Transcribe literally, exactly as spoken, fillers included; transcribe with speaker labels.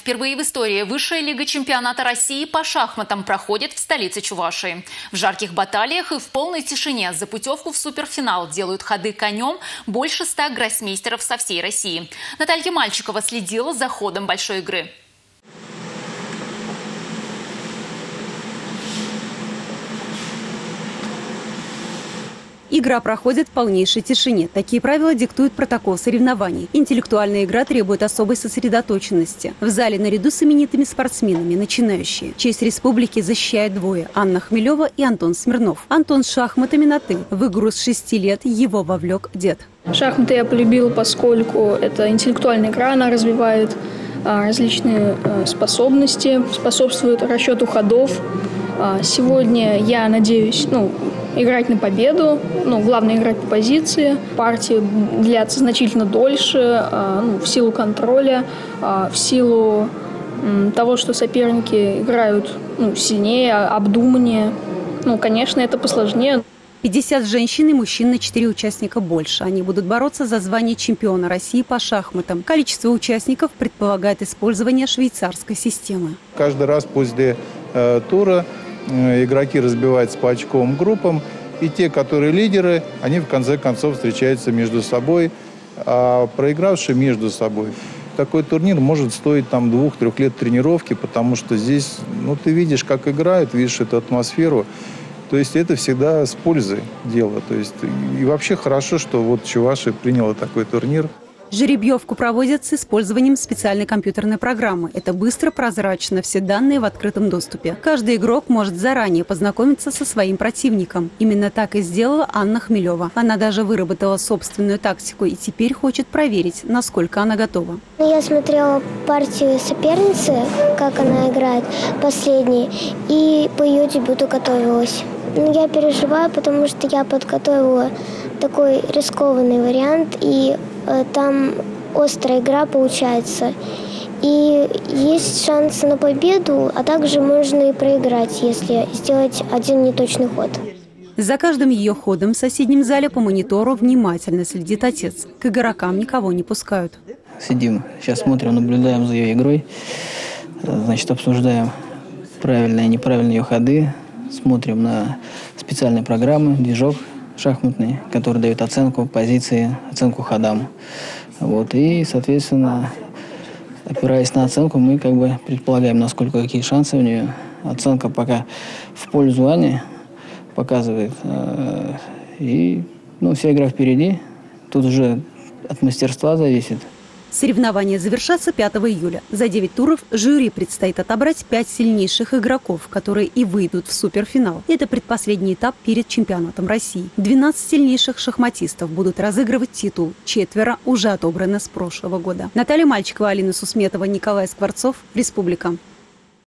Speaker 1: Впервые в истории высшая лига чемпионата России по шахматам проходит в столице Чувашии. В жарких баталиях и в полной тишине за путевку в суперфинал делают ходы конем больше ста гроссмейстеров со всей России. Наталья Мальчикова следила за ходом большой игры.
Speaker 2: Игра проходит в полнейшей тишине. Такие правила диктует протокол соревнований. Интеллектуальная игра требует особой сосредоточенности. В зале наряду с именитыми спортсменами начинающие. Честь республики защищают двое – Анна Хмелева и Антон Смирнов. Антон с шахматами на «ты». В игру с шести лет его вовлек дед.
Speaker 3: Шахматы я полюбила, поскольку это интеллектуальная игра, она развивает различные способности, способствует расчету ходов. Сегодня я надеюсь, ну, играть на победу, ну, главное играть по позиции. Партии длятся значительно дольше, ну, в силу контроля, в силу того, что соперники играют, ну, сильнее, обдуманнее. Ну, конечно, это посложнее.
Speaker 2: пятьдесят женщин и мужчин на четыре участника больше. Они будут бороться за звание чемпиона России по шахматам. Количество участников предполагает использование швейцарской системы.
Speaker 4: Каждый раз после э, тура э, игроки разбиваются по очковым группам. И те, которые лидеры, они в конце концов встречаются между собой, а проигравшие между собой. Такой турнир может стоить там двух-трех лет тренировки, потому что здесь, ну, ты видишь, как играют, видишь эту атмосферу. То есть это всегда с пользой дело. То есть, и вообще хорошо, что вот Чувашия приняла такой турнир.
Speaker 2: Жеребьевку проводят с использованием специальной компьютерной программы. Это быстро, прозрачно, все данные в открытом доступе. Каждый игрок может заранее познакомиться со своим противником. Именно так и сделала Анна Хмелева. Она даже выработала собственную тактику и теперь хочет проверить, насколько она готова.
Speaker 5: Я смотрела партию соперницы, как она играет последней, и по ее дебюту готовилась. Я переживаю, потому что я подготовила такой рискованный вариант, и э, там острая игра получается. И есть шансы на победу, а также можно и проиграть, если сделать один неточный ход.
Speaker 2: За каждым ее ходом в соседнем зале по монитору внимательно следит отец. К игрокам никого не пускают.
Speaker 6: Сидим, сейчас смотрим, наблюдаем за ее игрой, значит, обсуждаем правильные и неправильные ее ходы, смотрим на специальные программы, движок шахматный, который дает оценку позиции, оценку ходам. Вот, и, соответственно, опираясь на оценку, мы как бы предполагаем, насколько какие шансы у нее. Оценка пока в пользу Ани показывает. И, ну, вся игра впереди. Тут уже от мастерства зависит.
Speaker 2: Соревнования завершатся пятого июля. За девять туров жюри предстоит отобрать пять сильнейших игроков, которые и выйдут в суперфинал. Это предпоследний этап перед чемпионатом России. двенадцать сильнейших шахматистов будут разыгрывать титул. Четверо уже отобраны с прошлого года. Наталья Мальчикова, Алина Сусметова, Николай Скворцов. Республика.